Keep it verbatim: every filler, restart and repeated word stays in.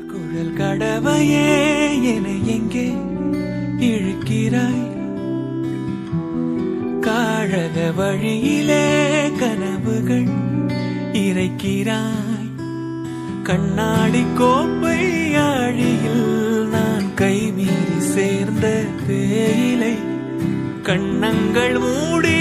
குழல் கடவையே என எங்கே இழுக்கிறாய்? காழக வழியிலே கனவுகள் இறைக்கிறாய். கண்ணாடி கோப்பை ஆழியில் நான் கைமீறி சேர்ந்த தேயிலை. கண்ணங்கள் மூடி